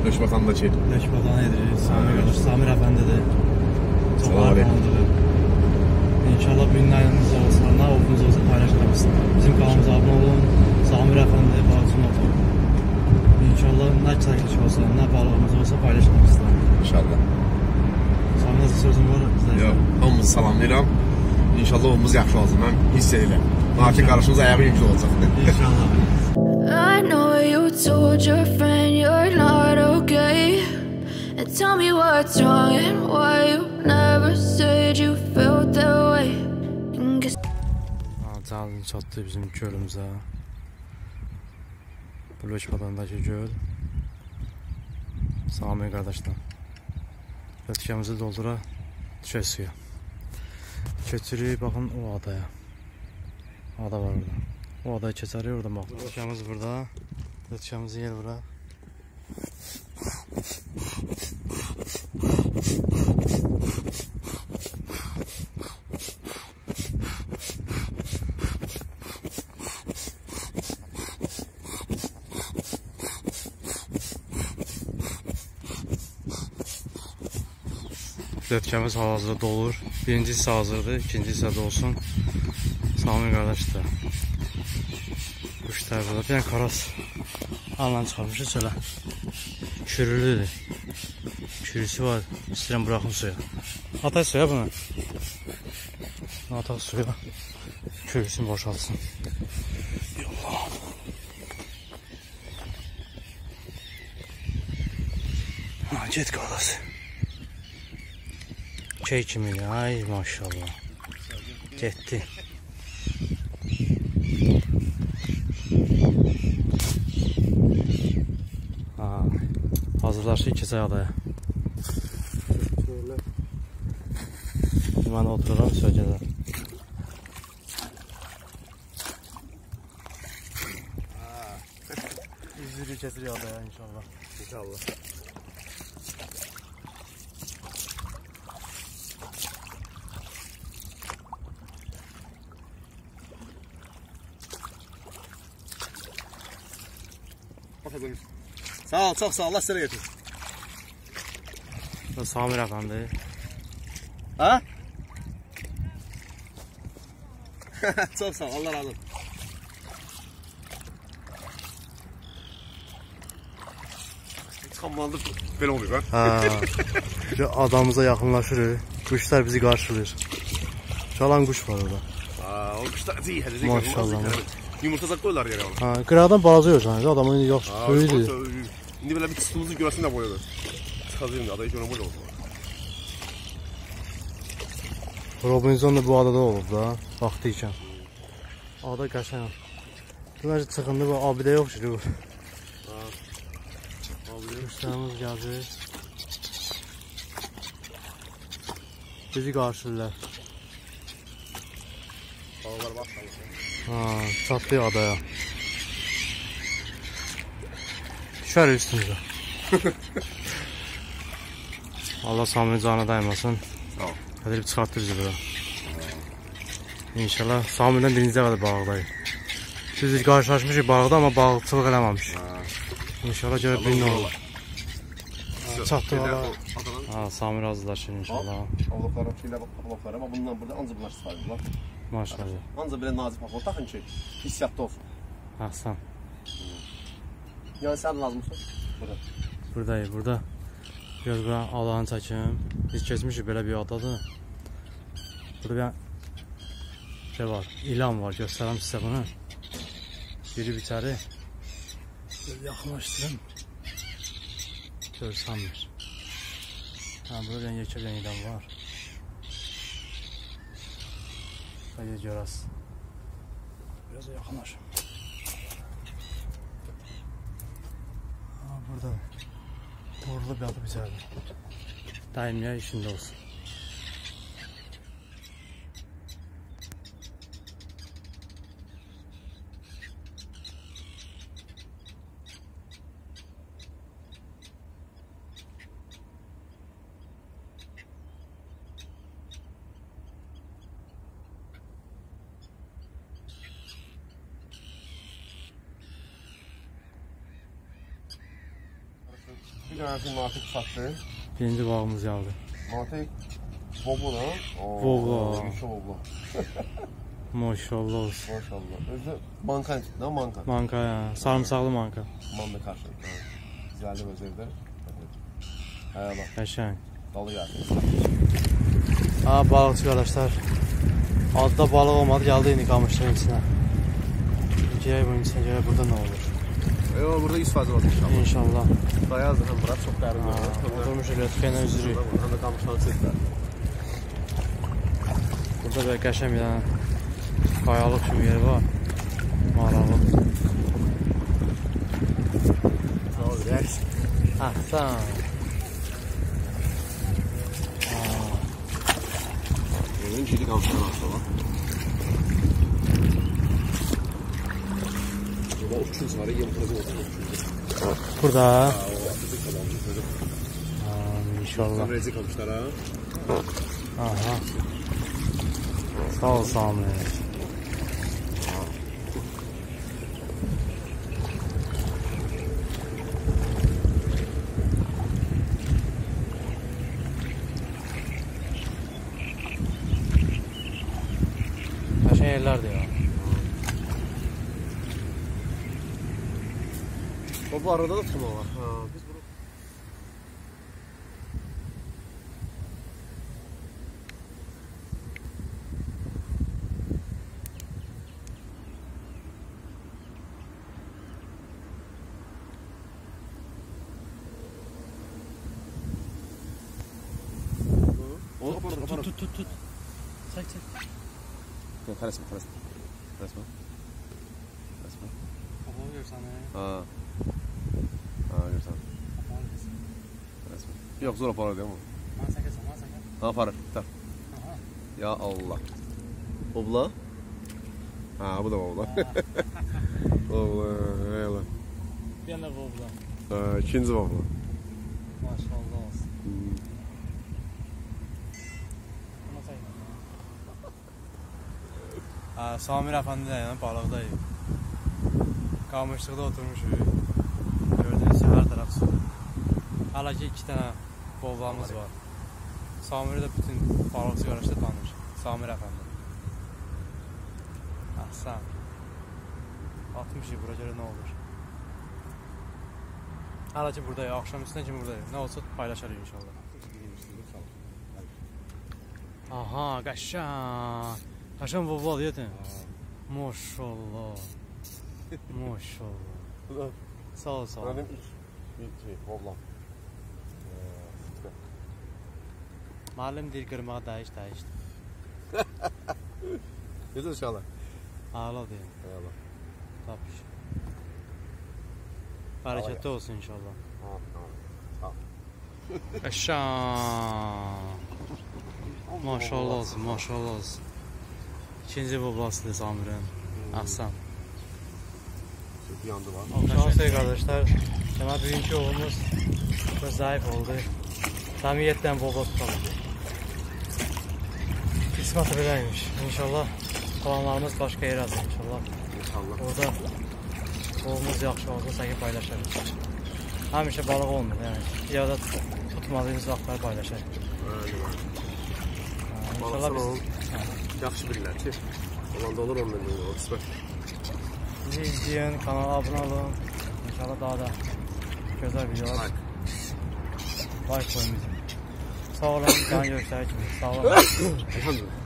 Löşbatandakı. Löşbatan edirik. Samir qardaş, Samir əfəndidir. Çox arxandır. İnşallah bu günün ayınızda olsa, nə oldunuz olsa paylaşırız. Bizim kanalımıza abunə olun. Samir əfəndi, bağışın olun. İnşallah nə çəkiliş olsa, nə balığımız olsa paylaşırız. İnşallah. Samir nasıl sözüm var? Yox, hamımızı salamlayıram. İnşallah ovumuz yaxşı olsun. Mən hiss edirəm. Nakil qarışımız ayağı yüksək olacaq. İnşallah. I know you told your friend you're not okay, and tell me what's wrong and why you never said you felt that way. Canlı çatdı bizim gölümüzə. Bu Löşbatandakı göl. Samir qardaşdan. Ötkəmizi doldura düşək suya. Keçirik, baxın o adaya. Ada var orada. O adayı keçərik, oradan baxın. Ötkəmiz burada. Ötkəmizi yer bura. Ötkəmiz hal-hazırda dolur. Birinci hissə hazırdır, ikinci hissə də olsun. Samir qardaş da. Quşlar burada. Bir dənə karas anla çıxarmışıq çölə. Kürülüdür. Kürüsü var. İstəyirəm buraxım suya. Ataq suya bunu. Ataq suya. Kürüsünü boşaltsın. Yolla. Get qardaş. Şey kimi, ay maşallah. Getdi. Hazırlaşıq keçək adaya. Mən otururam sözcədə. İzlirik keçirik adaya inşallah. İnşallah. Sağ ol, çox sağ ol. Allah sizə gətir. Bu Samir əfəndi. Ha? Çox sağ ol, Allah razı olsun. Çıxanmalıdır, belə oluyor ha? Adamıza yaxınlaşırıq. Quşlar bizi qarşılayır. Çalan quş var orada. O quşlar cihədir. Maşallah. Yumurtacaq qoyurlar yerə onu. Qıradan balaca yoxsan, adamın yaxşı böyüdür. İndi belə bir çıxdığımızın görəsini də boyadı. Çıxacaq indi, adayı görən burada oldu. Robinson da bu adada olub da, vaxtı ikən. Ada qəşəng. Demək ki, çıxındı bu, abidə yox ki bu. Quşlarımız gəlir. Bizi qarşılayırlar. Balıqlar bax. Çatdı adaya. Düşərik üstümüzə. Allah Samir canı daymasın. Hədəlib çıxartdı bizi bura. İnşallah Samirdən birinci dəfədə bağdayıq. Biz qarşılaşmışıq bağda, amma balıqçılıq eləməmiş. İnşallah görək birini olur. Çatdı valla. Samir hazırlaşır inşallah. Avlaqlarım şeylə bax, avlaqlar, amma bundan burada ancaq bunlar istifadə var. Maşallah. Ancaq belə nazik paxol taxın ki, hissiyatda olsun. Əhsən. Yəni sən lazımsın? Burada. Buradayıq, burada. Göz buranın Allahını çəkim. Biz keçmişik belə bir adadır. Burada bir şey var, ilan var. Göstərəm sizə bunu. Girib içəri. Yaxınlaşdırım. Görsənmir. Burada bir yekə bir ilan var. Hadi görəsən. Biraz yaxınlaşım. Burada. Orada bir adı bizərdir. Daimiyə işində olsun. Bir tanesi Natik sattı. Birinci balığımız geldi. Natik bobla da. Bobla. Yuşa bobla. Maşallah olsun. Maşallah. Özü manka, ne manka? Manka ya. Sarımsaklı manka. Manda karşı. Güzeldi özelde. Bak. Qəşəng. Dalı geldi. Ha, balıqçı qardaşlar. Adda balıq olmadı, geldi indi qamışların içine. Gel bunun içine, gel burada ne olur? Yok burada 100% var inşallah. İnşallah. Dayazdı hem Murat çok dərin oldu. Oturmuş öyle tükenen üzürü. Hem de kamışları çektiler. Burada böyle qəşəng bir tane kayalık kimi yer var. Maralı. Ahsan. Benim ciddi kamışları var. Burada uçuz var, yemkırıcı olsun. Burada. İnşallah. Rezik kamışlar ha. Aha. Sağ ol Sami. Kaşın yerlerdi ya. Bu arada da tutma var. Ha, biz bunu... Tut. Çek. Yok, karışma. Kapalı görsen Ha, görsen. Yok, zor aparır değil mi? Man sakın. Ha, aparır. Tamam. Ya Allah. Bobla? Ha, bu da bobla. Bobla, eyvallah. Bir yana bobla. Ha, ikinci bobla. Maşallah olsun. Samir Efendi de yani balıqdayıq. Qamışlıqda oturmuşuq. Gördüğünüz her taraf su. Hala ki 2 tane boblamız var. Samir de bütün balıqçı qardaşlar tanır. Samir Efendi. Ahsan. Atmışıq bura görə ne olur. Hala ki buradayıq. Akşam üstüne kimi buradayıq. Ne olsa paylaşarıq inşallah. Aha, qəşəng. Qəşəng bobla deyətin. Maşallah. Maşallah. Sağ ol. Benim ilk boblam. Müəllim deyir qırmağa dəyişdi. Güzel inşallah. Ağla deyir. Eyvallah. Tapış. Bərəkətli olsun inşallah. Tamam. Qəşəng. Maşallah olsun. İkinci boblasıdır Samir'in. Ahsan. Bir yandı var. Şanslı arkadaşlar. Ama bugünkü ovumuz biraz zayıf oldu. Tam 7 tane bobla tutalım. Kısmet böyleymiş. İnşallah kalanlarımız başka yere atır inşallah. Orada ovumuz yaxşı olsa sanki paylaşırız. Həmişə balıq olmur yani. Ya da tutmadığımız vaxtları paylaşırız. İnşallah biz... Yaxşı bilirlər ki, olanda olur 10 milyon olur, süper. Bizi izleyin, kanala abone olun. İnşallah daha da güzel videolar. Like koyun bizim. Sağ olun, can görüşler için. Sağ olun. Elhamdülillah.